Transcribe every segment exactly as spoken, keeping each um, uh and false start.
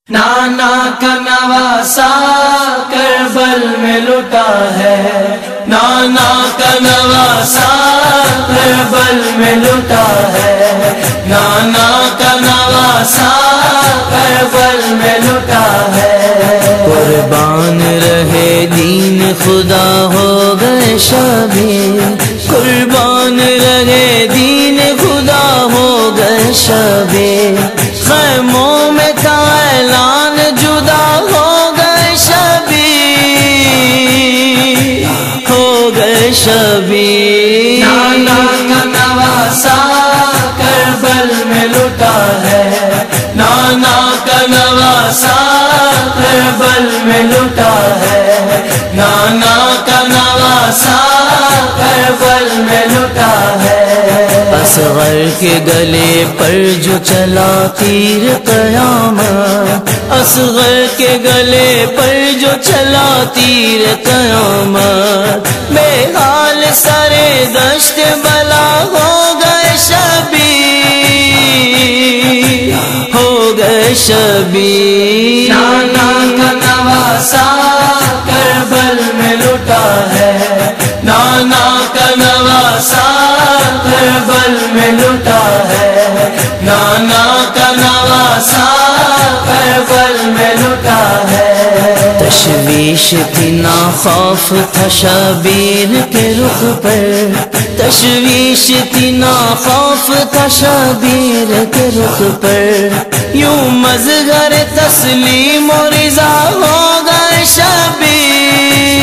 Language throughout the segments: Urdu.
نانا کا نواسا کربل میں لٹا ہے، نانا کا نواسا کربل میں لٹا ہے، نانا کا نواسا کربل میں لٹا ہے۔ قربان رہے دین خدا ہو گئے شبیر، قربان رہے دین خدا ہو گئے شبیر، خیموں میں تھا اعلان جدا ہو گئے شبیر، ہو گئے شبیر۔ نانا کا نواسا کربل میں لٹا ہے، نانا کا نواسا کربل میں لٹا ہے، نانا کا نواسا کربل میں لٹا ہے۔ اصغر کے گلے پر جو چلا تیر قیامت، اصغر کے گلے پر جو چلا تیر قیامت، بے حال سرے دشت بلا ہو گئے شبیر، ہو گئے شبیر۔ نانا کا نواسا کربل میں لٹا ہے، نانا کا نواسا کربل میں لٹا ہے، نانا کا نواسا کربل میں لٹا ہے۔ تشویش تھی نا خوف تھا شبیر کے رخ پر، تشویش تھی نا خوف تھا شبیر کے رخ پر، یوں مظہر تسلیم و رضا ہو گئے شبیر،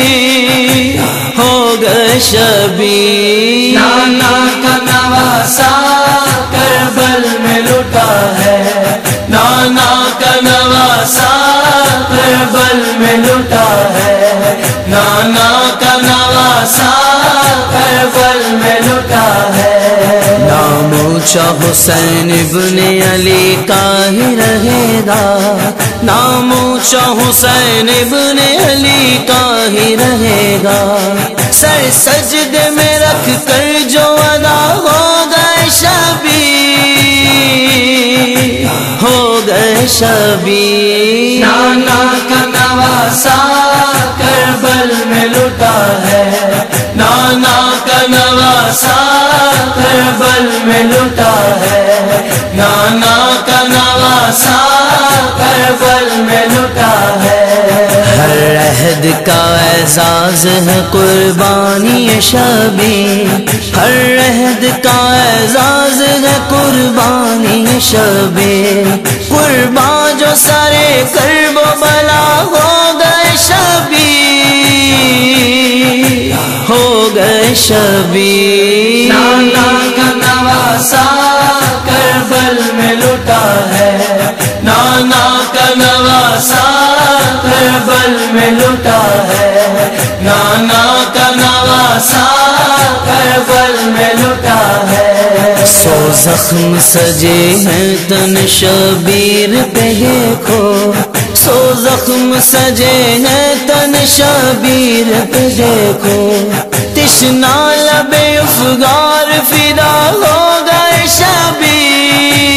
ہو گئے شبیر۔ نانا کا نواسا کربل میں لٹا ہے، نانا کا نواسا کربل میں لٹا ہے، نانا کا نواسا کربل میں لٹا ہے۔ نام اونچا حسین ابن علی کا ہی رہے گا، نام اونچا حسین ابن علی کا ہی رہے گا، سر سجدے میں رکھ کر جو ادا ہو گئے شبیر، ہو گئے شبیر۔ نانا کا نواسا کربل میں لٹا ہے، نانا کا نواسا کربل میں لٹا ہے، نانا کا نواسا کربل میں لٹا ہے۔ ہر عہد کا اعزاز ہے قربانی شبیر، ہر عہد کا اعزاز ہے قربانی شبیر، قربان جو سارے کرب و بلا ہو گئے شبیر، ہو گئے شبیر۔ نانا کا نواسا کربل میں لٹا ہے، نانا کا نواسا کربل میں لٹا ہے، نانا کا نواسا کربل میں لٹا ہے۔ سو زخم سجے ہیں تن شبیر پہ دیکھو، سو زخم سجے ہیں تن شبیر پہ دیکھو، تشنا لب افگار فدا ہو گئے شبیر،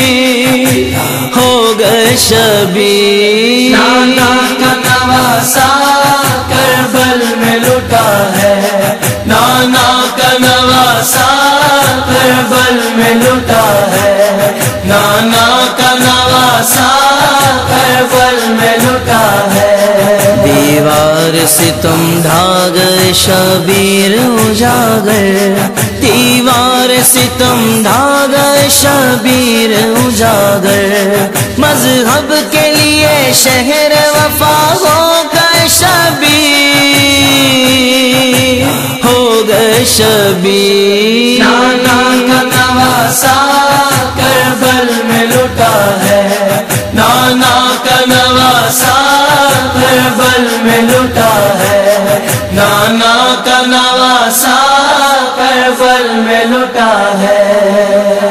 ہو گئے شبیر۔ نانا کا نواسا کربل میں لٹا ہے، نانا کا نواسا کربل میں لٹا ہے، نانا کا نواسا کربل میں لٹا ہے۔ دیوار ستم ڈھا گئے شبیر اجاگر، دیوار ستم ڈھا گئے شبیر اجاگر، مذہب کے لیے شہر وفا ہو گئے شبیر، ہو گئے شبیر۔ نانا کا نواسا کربل میں لٹا ہے، نانا کا نواسا کربل میں لٹا ہے، نانا کا نواسا کربل میں لٹا ہے۔